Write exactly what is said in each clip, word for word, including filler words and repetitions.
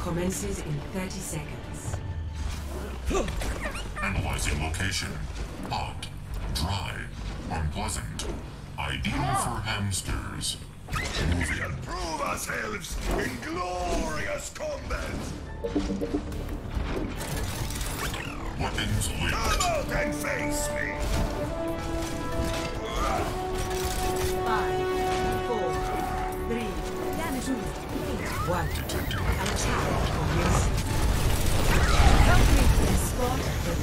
commences in thirty seconds. Analyzing location. Hot, dry, unpleasant. Ideal for hamsters. We shall prove ourselves in glorious combat! Weapons linked. Come out and face me! Five, four, three, two, one. Detecting An attack commences. Help me escort the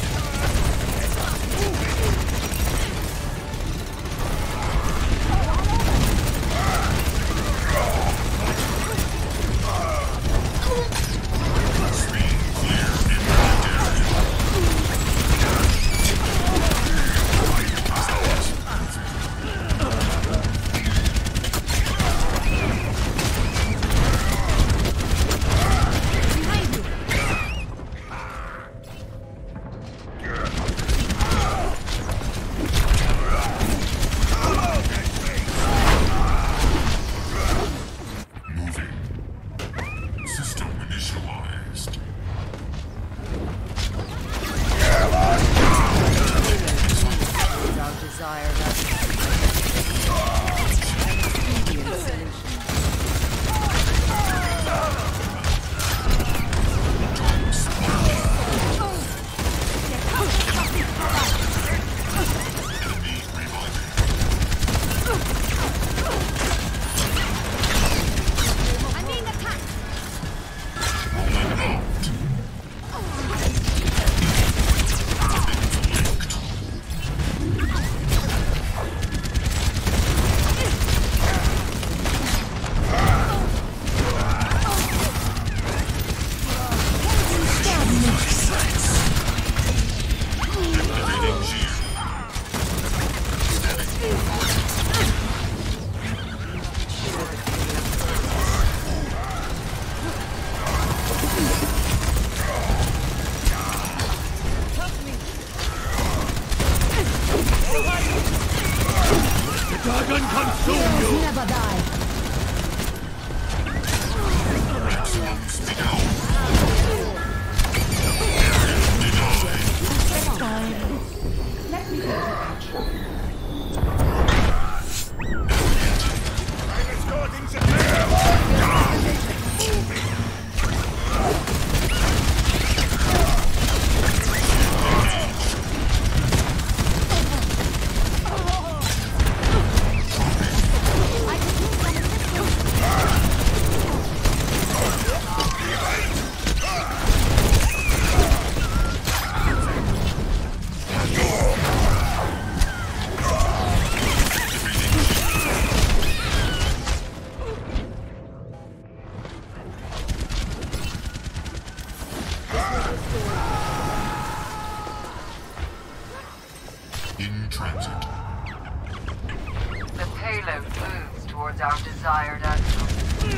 Dragon consume you! Never die. maximum speed out. Let me I'm escorting some In transit. The payload moves towards our desired outcome.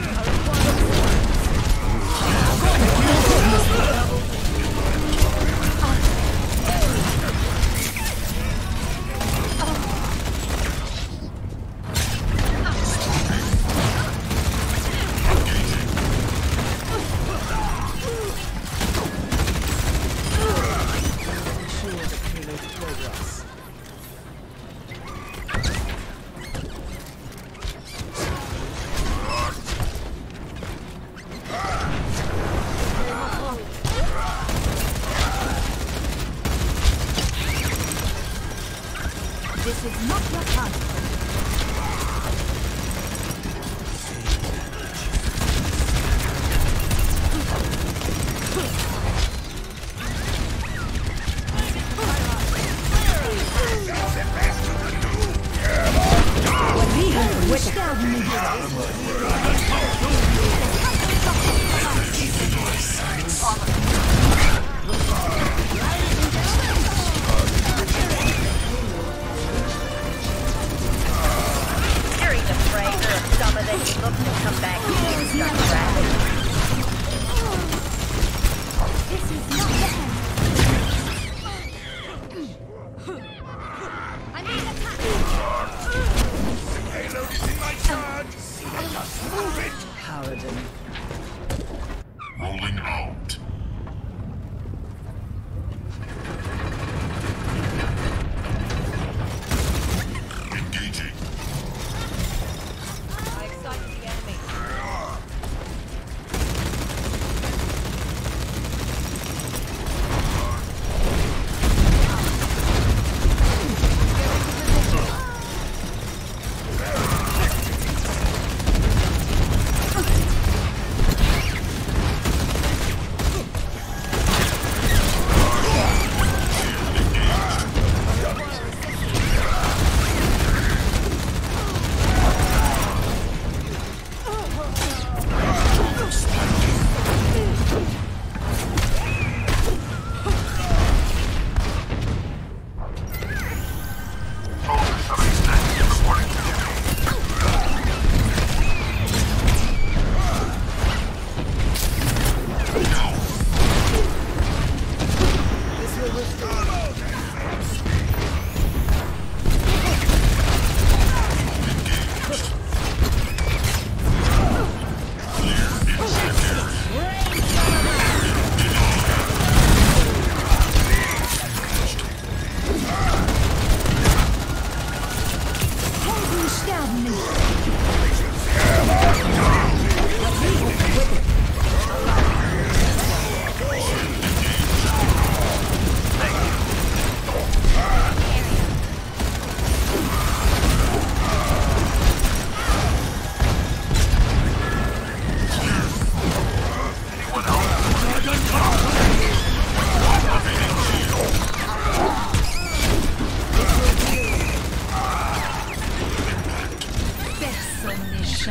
This is not your time.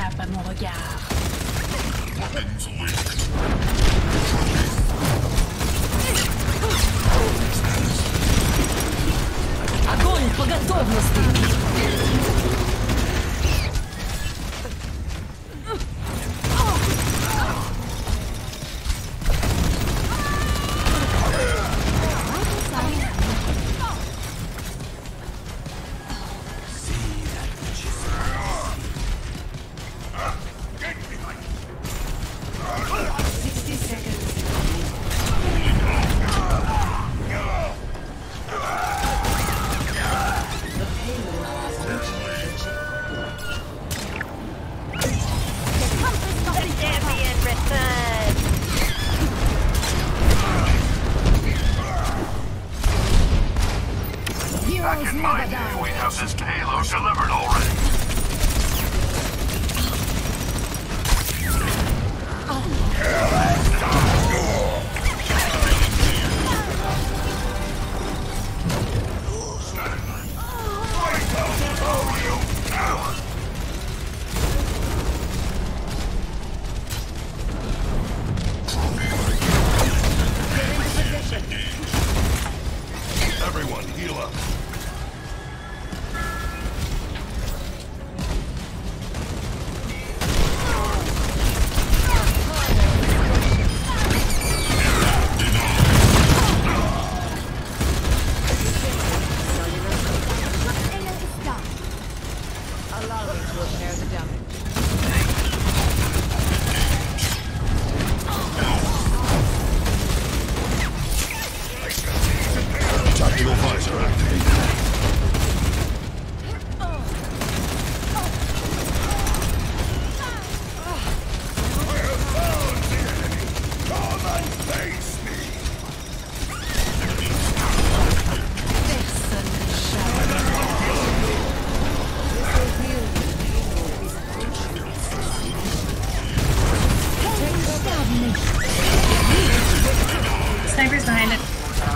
échappe à mon regard. Weapons linked. Огонь по готовности! sixty seconds. The payload has reached the Champion return! Back in my day, we have this payload delivered already. Everyone, heal up. Allow me to repair the damage. Tactical visor activated. I have found the enemy. Come and face me. Sniper's behind it.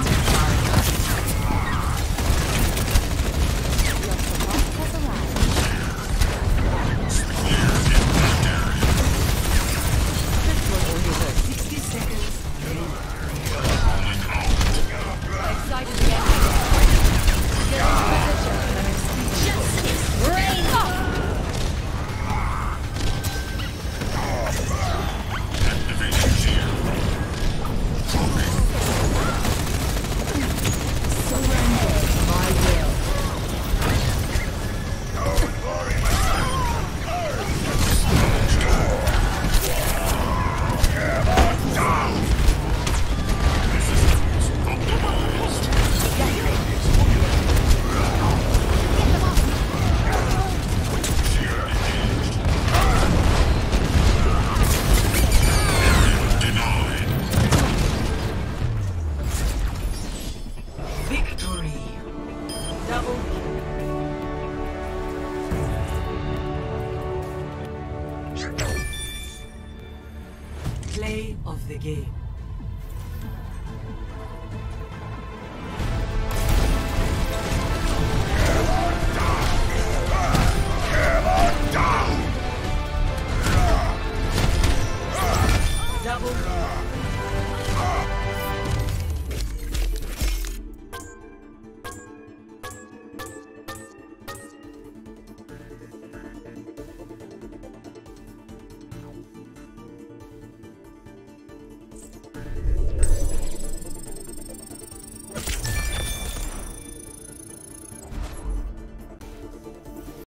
sixty seconds. Excited again. Get into position. Rain! Activating shield. Surrender my will. Victory. Double kill. Play of the game.